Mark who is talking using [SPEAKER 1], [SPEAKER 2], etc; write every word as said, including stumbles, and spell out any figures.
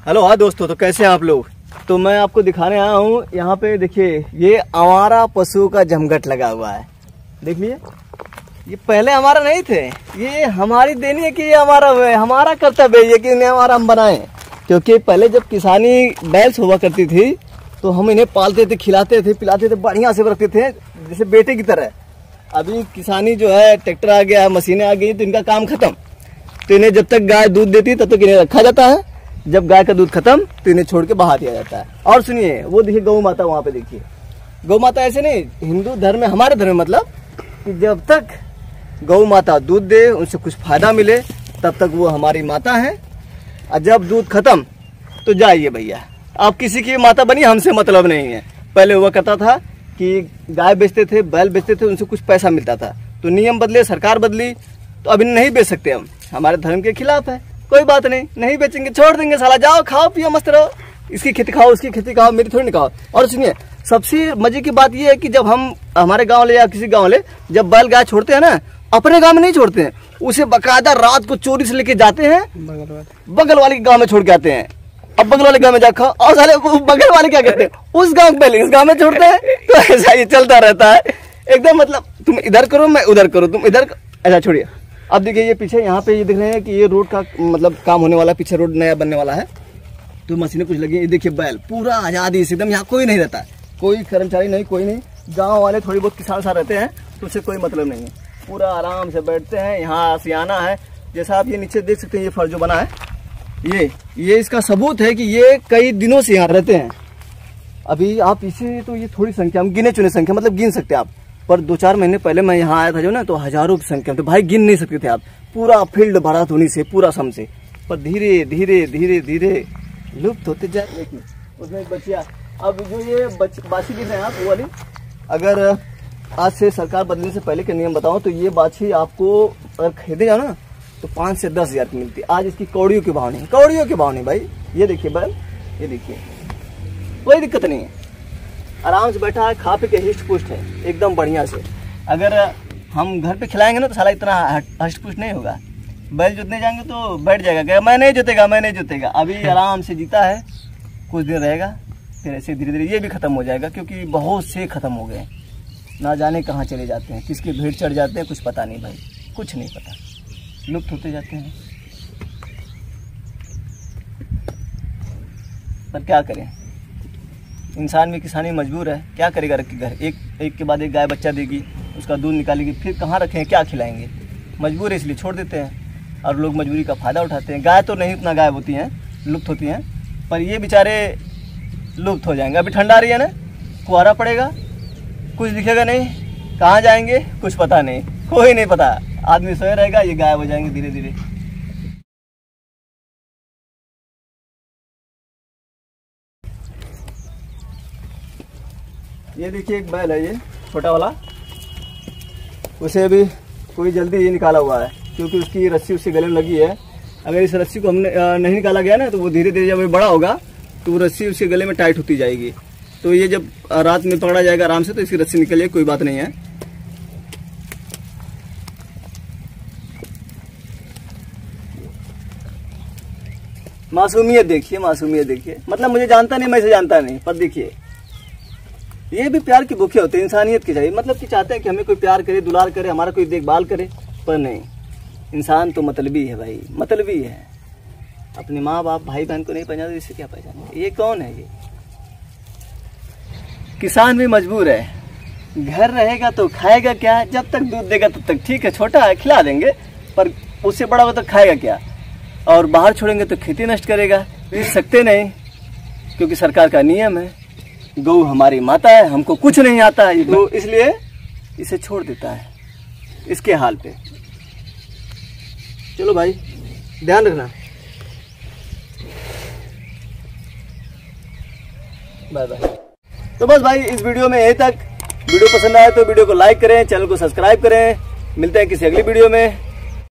[SPEAKER 1] Hello हाँ दोस्तों, तो कैसे हैं आप लोग। तो मैं आपको दिखाने आया हूँ, यहाँ पे देखिए ये आवारा पशुओं का जमघट लगा हुआ है। देखिए ये पहले हमारा नहीं थे, ये हमारी देनी है कि ये हमारा हमारा कर्तव्य है कि इन्हें हमारा हम बनाएं। क्योंकि पहले जब किसानी बैल्स हुआ करती थी तो हम इन्हें पालते थे, खिलाते थे, पिलाते थे, बढ़िया से रखते थे जैसे बेटे की तरह। अभी किसानी जो है ट्रैक्टर आ गया, मशीनें आ गई, तो इनका काम खत्म। तो इन्हें जब तक गाय दूध देती तब तक इन्हें रखा जाता है, जब गाय का दूध खत्म तो इन्हें छोड़ के बहा दिया जाता है। और सुनिए वो देखिए गौ माता वहां पे, देखिए गौ माता ऐसे नहीं, हिंदू धर्म में, हमारे धर्म में मतलब कि जब तक गौ माता दूध दे, उनसे कुछ फायदा मिले, तब तक वो हमारी माता है। और जब दूध खत्म तो जाइए भैया, आप किसी की माता बनी, हमसे मतलब नहीं है। पहले हुआ करता था कि गाय बेचते थे, बैल बेचते थे, उनसे कुछ पैसा मिलता था। तो नियम बदले, सरकार बदली, तो अभी नहीं बेच सकते हम, हमारे धर्म के खिलाफ है। कोई बात नहीं, नहीं बेचेंगे, छोड़ देंगे, साला जाओ खाओ पियो मस्त रहो, इसकी खेती खाओ, उसकी खेती खाओ, मेरी थोड़ी नहीं खाओ। और सुनिए सबसे मजे की बात यह है कि जब हम हमारे गांव ले या किसी गांव ले, जब बैल गाय छोड़ते हैं ना, अपने गांव में नहीं छोड़ते हैं, उसे बकायदा रात को चोरी से लेके जाते हैं, बगल वाले गांव में छोड़ के आते हैं। अब बगल वाले गांव में जाकर और साले बगल वाले क्या करते हैं, उस गांव को पहले इस गांव में छोड़ते हैं। तो ऐसा ये चलता रहता है एकदम, मतलब तुम इधर करो मैं उधर करो, तुम इधर, ऐसा छोड़िए। अब देखिए ये पीछे यहाँ पे ये देख रहे हैं कि ये रोड का मतलब काम होने वाला, पीछे रोड नया बनने वाला है, तो मशीनें कुछ लगी। ये देखिए बैल पूरा आज़ादी से एकदम, यहाँ कोई नहीं रहता, कोई कर्मचारी नहीं, कोई नहीं। गांव वाले थोड़ी बहुत किसान सा रहते हैं तो उससे कोई मतलब नहीं है, पूरा आराम से बैठते हैं। यहाँ आशियाना है, जैसा आप ये नीचे देख सकते हैं, ये फर्श जो बना है, ये ये इसका सबूत है कि ये कई दिनों से यहाँ रहते हैं। अभी आप इसे, तो ये थोड़ी संख्या में, गिने चुने संख्या, मतलब गिन सकते हैं आप, पर दो चार महीने पहले मैं यहाँ आया था जो ना, तो हजारों की संख्या में, तो भाई गिन नहीं सकते थे आप, पूरा फील्ड भरा धुनी से, पूरा सम से। पर धीरे धीरे धीरे धीरे लुप्त होते जाए। देखिए उसमें बचिया, अब जो ये बच, बाछी गिन रहे हैं आप, वो वाली, अगर आज से सरकार बदलने से पहले के नियम बताऊं तो ये बाछी आपको अगर खरीदे जाओ ना तो पाँच से दस हजार की मिलती है। आज इसकी कौड़ियों के भाव नहीं, कौड़ियों के भाव नहीं भाई। ये देखिए बैल, ये देखिए, कोई दिक्कत नहीं है, आराम से बैठा है, खा पी के हिस्ट पुष्ट है एकदम बढ़िया से। अगर हम घर पे खिलाएंगे ना तो साला इतना हष्ट पुष्ट नहीं होगा। बैल जोतने जाएंगे तो बैठ जाएगा, क्या मैं नहीं जोतेगा, मैं नहीं जोतेगा। अभी आराम से जीता है, कुछ दिन रहेगा, फिर ऐसे धीरे धीरे ये भी खत्म हो जाएगा, क्योंकि बहुत से खत्म हो गए, ना जाने कहाँ चले जाते हैं, किसके भीड़ चढ़ जाते हैं, कुछ पता नहीं भाई, कुछ नहीं पता, लुप्त होते जाते हैं। पर क्या करें, इंसान भी किसानी मजबूर है, क्या करेगा। रख के घर एक एक के बाद एक गाय बच्चा देगी, उसका दूध निकालेगी, फिर कहाँ रखें, क्या खिलाएंगे, मजबूर है इसलिए छोड़ देते हैं। और लोग मजबूरी का फ़ायदा उठाते हैं। गाय तो नहीं उतना गायब होती हैं, लुप्त होती हैं, पर ये बेचारे लुप्त हो जाएंगे। अभी ठंडा आ रही है ना, कुहारा पड़ेगा, कुछ दिखेगा नहीं, कहाँ जाएंगे कुछ पता नहीं, कोई नहीं पता, आदमी सोए रहेगा, ये गायब हो जाएंगे धीरे धीरे। ये देखिए एक बैल है, ये छोटा वाला, उसे अभी कोई जल्दी ये निकाला हुआ है, क्योंकि उसकी रस्सी उसके गले में लगी है। अगर इस रस्सी को हमने नहीं निकाला गया ना तो वो धीरे धीरे जब ये बड़ा होगा तो वो रस्सी उसके गले में टाइट होती जाएगी। तो ये जब रात में पकड़ा जाएगा आराम से तो इसकी रस्सी निकल जाएगी, कोई बात नहीं है। मासूमियत देखिए, मासूमियत देखिए, मतलब मुझे जानता नहीं, मैं इसे जानता नहीं, पर देखिए ये भी प्यार की भूखे होते हैं, इंसानियत की चाहिए, मतलब कि चाहते हैं कि हमें कोई प्यार करे, दुलार करे, हमारा कोई देखभाल करे, पर नहीं, इंसान तो मतलबी है भाई, मतलबी है। अपने माँ बाप भाई बहन को नहीं पहचानते, इससे क्या पहचाने, ये कौन है। ये किसान भी मजबूर है, घर रहेगा तो खाएगा क्या, जब तक दूध देगा तब तक ठीक है, छोटा है खिला देंगे, पर उससे बड़ा होगा तो खाएगा क्या। और बाहर छोड़ेंगे तो खेती नष्ट करेगा, बेच सकते नहीं, क्योंकि सरकार का नियम है, गौ हमारी माता है, हमको कुछ नहीं आता है, तो इसलिए इसे छोड़ देता है इसके हाल पे। चलो भाई ध्यान रखना, बाय बाय। तो बस भाई इस वीडियो में यहीं तक। वीडियो पसंद आए तो वीडियो को लाइक करें, चैनल को सब्सक्राइब करें। मिलते हैं किसी अगली वीडियो में।